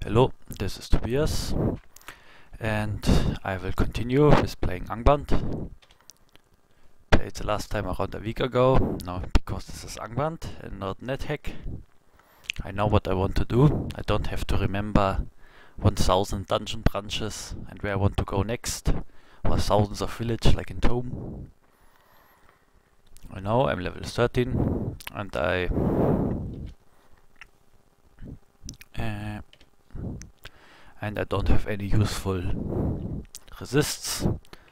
Hello, this is Tobias, and I will continue with playing Angband. Played the last time around a week ago. Now, because this is Angband and not NetHack, I know what I want to do. I don't have to remember 1000 dungeon branches and where I want to go next, or thousands of village like in Tome. I know I'm level 13, and I don't have any useful resists.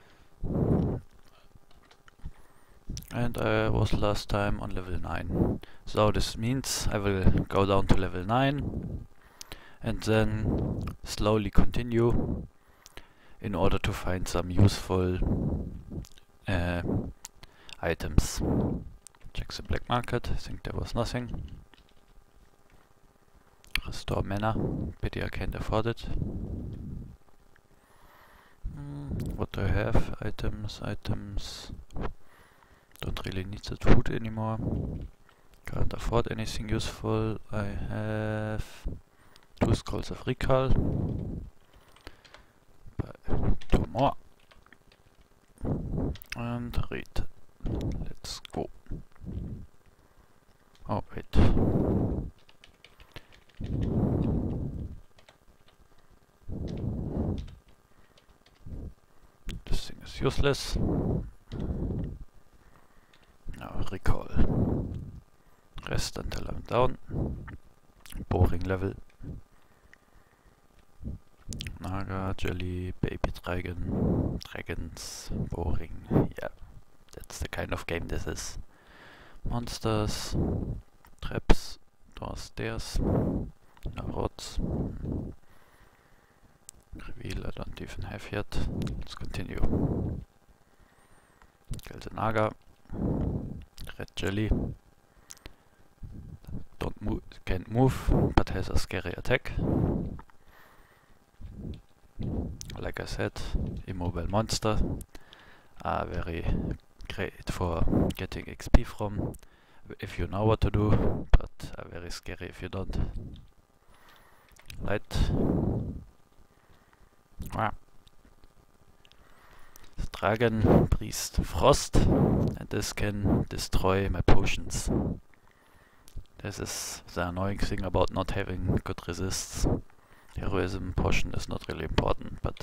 And I was last time on level 9. So this means I will go down to level 9 and then slowly continue in order to find some useful items. Check the black market. I think there was nothing. Restore mana. Pity I can't afford it. What do I have? Items. Don't really need that food anymore. Can't afford anything useful. I have 2 scrolls of recall. Buy 2 more. And read. Let's go. Oh, wait. This thing is useless. Now recall. Rest until I'm down. Boring level. Naga, Jelly, Baby Dragon, Dragons, boring. Yeah, that's the kind of game this is. Monsters, traps, downstairs, no rods. Reveal I don't even have yet. Let's continue. Kill the Naga. Red Jelly. Can't move, but has a scary attack. Like I said, immobile monster are very great for getting XP from, if you know what to do, but are very scary if you don't. Light. Ah. The Dragon Priest Frost, and this can destroy my potions. This is the annoying thing about not having good resists. Heroism potion is not really important, but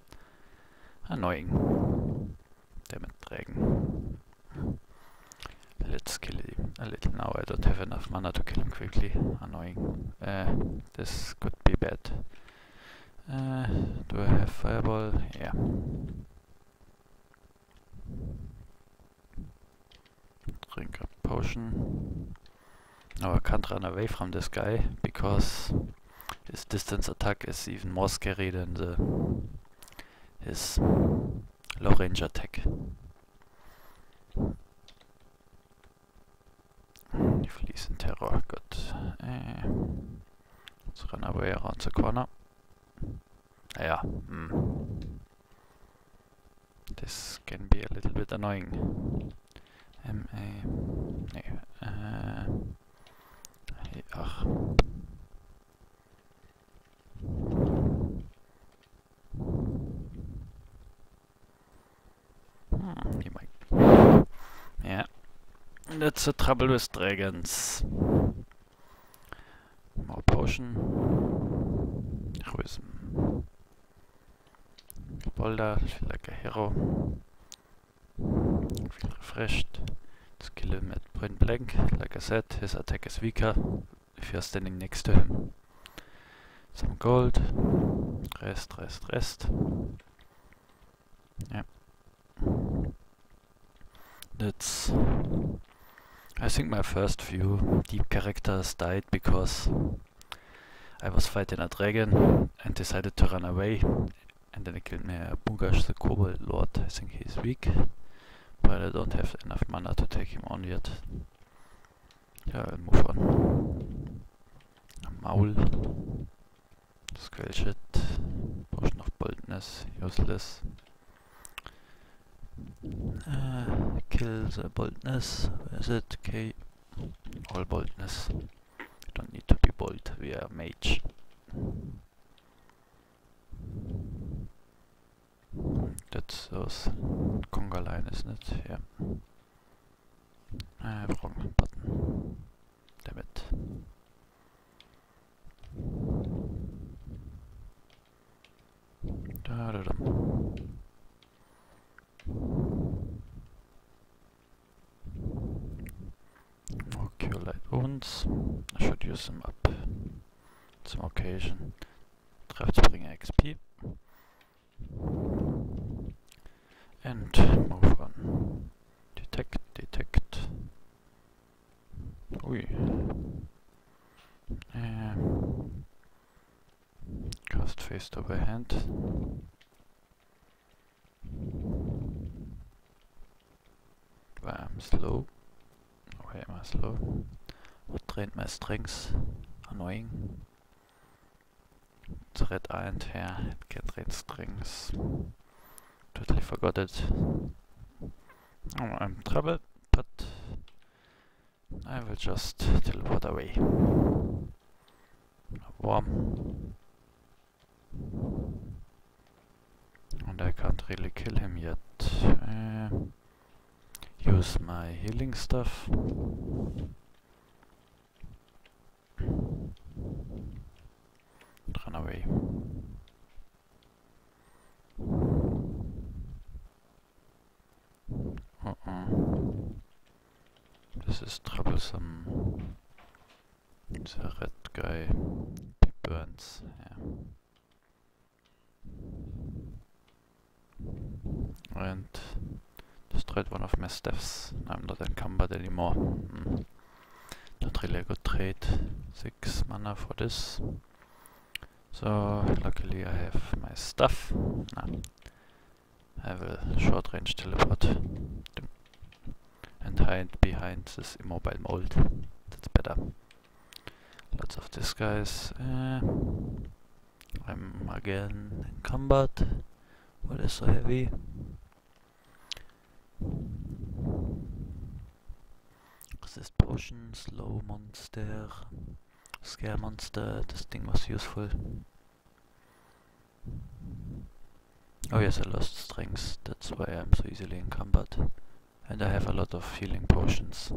annoying. Damn it, Dragon. Let's kill him a little now. I don't have enough mana to kill him quickly. Annoying. This could be bad. Do I have fireball? Yeah. Drink a potion. Now I can't run away from this guy because his distance attack is even more scary than his low range attack. Fleas in terror, good. Let's run away around the corner. Yeah. This can be a little bit annoying. Nee. Ach. He might. Yeah. That's the trouble with dragons. More potion. Heroism. Boulder, feel like a hero. Feel refreshed. Let's kill him at point blank. Like I said, his attack is weaker if you're standing next to him. Some gold. Rest. Yeah. That's... I think my first few deep characters died because I was fighting a dragon and decided to run away. And then I killed me a Bugash, the Kobold Lord. I think he's weak, but I don't have enough mana to take him on yet. Yeah, I'll move on. A Maul. Squelch it. Potion of Boldness, useless. Kill the boldness. Where is it? Okay. All boldness. We don't need to be bold, we are mage. That's those conga line, isn't it? Yeah. Wrong button. Damn it. Da da da. Okay, light wounds. I should use them up. Some occasion. Treffspringer XP. And move on. Detect, detect. Ui. Cast phased overhand. Why I'm slow? Why am I slow? What drained my strengths? Annoying. It's red iron here. It can drain strengths. Totally forgot it. Oh, I'm in trouble, but I will just teleport away. Warm. And I can't really kill him yet. Use my healing stuff. Run away. This is troublesome. The red guy burns. Yeah. And destroyed one of my staffs. I'm not encumbered anymore. Not really a good trade. 6 mana for this. So luckily I have my stuff. I have a short range teleport. And hide behind this immobile mold. That's better. Lots of these guys. I'm again encumbered. What is so heavy? Resist potion, slow monster, scare monster. This thing was useful. Oh yes, I lost strength. That's why I'm so easily encumbered. And I have a lot of healing potions.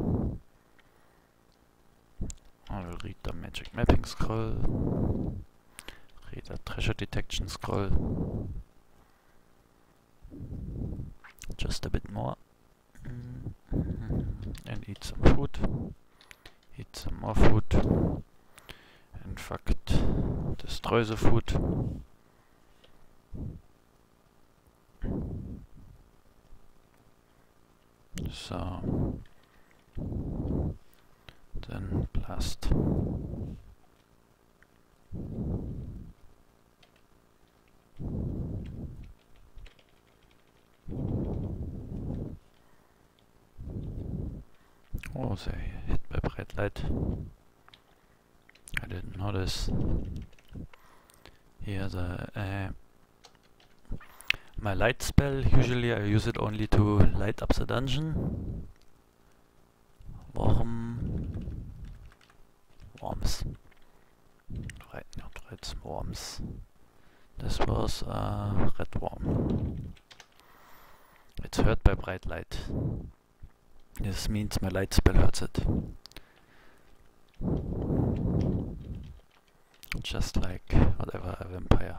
I will read the magic mapping scroll. Read a treasure detection scroll. Just a bit more. And eat some food. Eat some more food. In fact, destroy the food. So, then blast. Oh, they hit by bright light. I didn't notice. Here my light spell, usually I use it only to light up the dungeon. Worms. Right, not rats, worms. This was a red worm. It's hurt by bright light. This means my light spell hurts it. Just like whatever a vampire.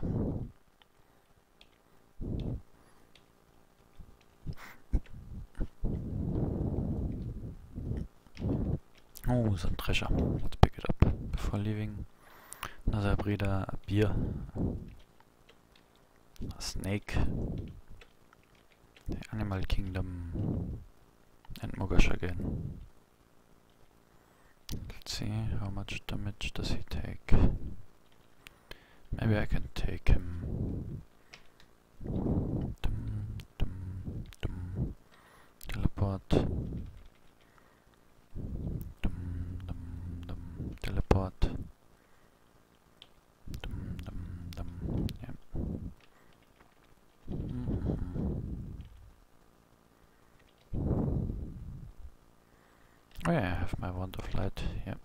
Oh, some treasure. Let's pick it up before leaving. Another breeder, a beer, a snake, the animal kingdom, and Mogash again. Let's see, how much damage does he take? Maybe I can take him. Teleport. Teleport. Yep. Oh yeah, I have my wand of light. Yep.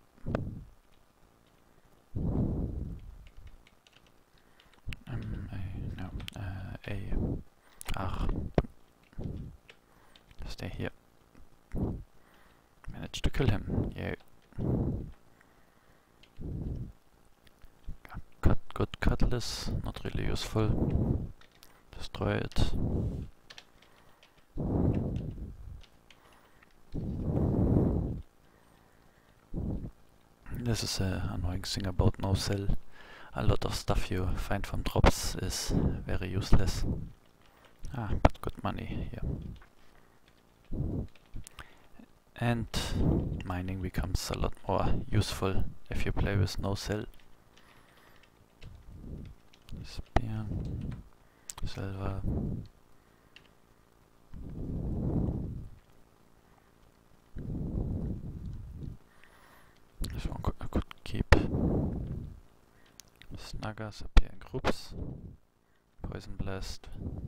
A. R. good catalyst, not really useful. Destroy it. This is the annoying thing about no cell. A lot of stuff you find from drops is very useless. But good money here. And mining becomes a lot more useful if you play with no cell. Spear, silver. This one I could keep. Snuggers appear in groups. Poison blast.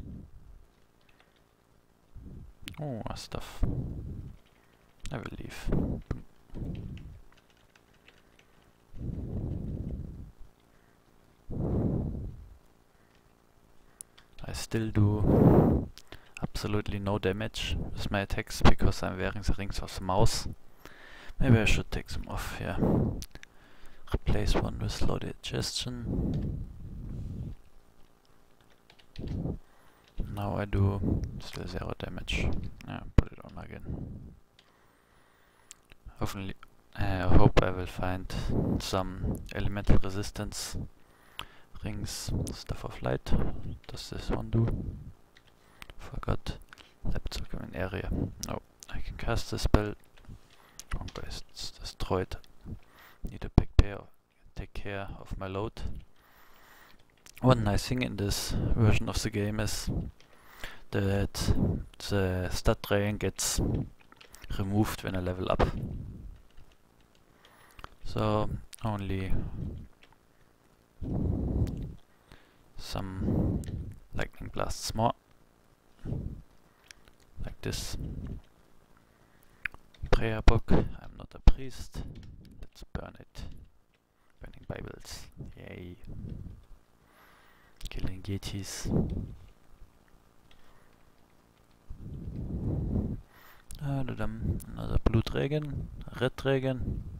Oh, stuff. I will leave. I still do absolutely no damage with my attacks because I'm wearing the rings of the mouse. Maybe I should take them off here. Replace one with slow digestion. Now I do still 0 damage. Put it on again. Hopefully, I hope I will find some elemental resistance rings. Stuff of light. Does this one do? Forgot. Laptop area. No, I can cast the spell. Conquer is destroyed. Need to take care of my load. One nice thing in this version of the game is that the stat drain gets removed when I level up. So only some lightning blasts more. Like this. Prayer book. I'm not a priest. Let's burn it. Burning Bibles. Yay. Killing Yetis. Another blue dragon. Red dragon.